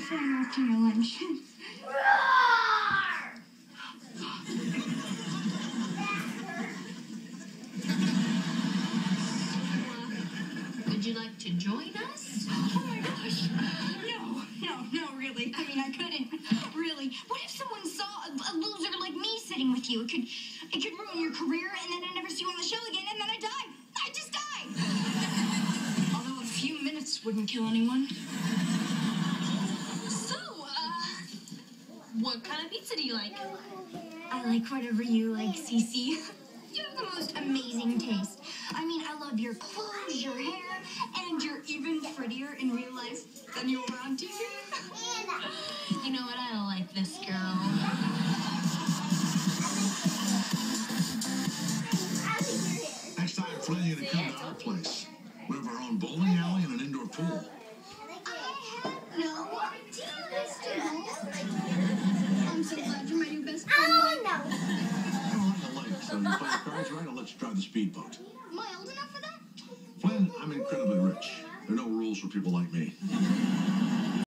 flying off to your lunch. Would you like to join us? Oh my gosh. No, really. I mean, I couldn't. Really. What if someone saw a loser like me sitting with you? It could ruin your career, and then I never see you on the show again, and then I die. I just die. Although a few minutes wouldn't kill anyone. So, what kind of pizza do you like? I like whatever you like, Cece. You have the most amazing taste. I mean, I love your clothes, your hair, and you're even prettier in real life than you are on TV. You know what? I don't like this girl. Next time, Flynn, you're gonna come to our place. We have our own bowling alley and an indoor pool. I had no idea, Mr. Holmes. I'm so glad you're my new best friend. Oh, no. Come on the lake, so you play the cards right, I'll let you drive the speedboat. Am I old enough for that? Flynn, I'm incredibly rich. There are no rules for people like me.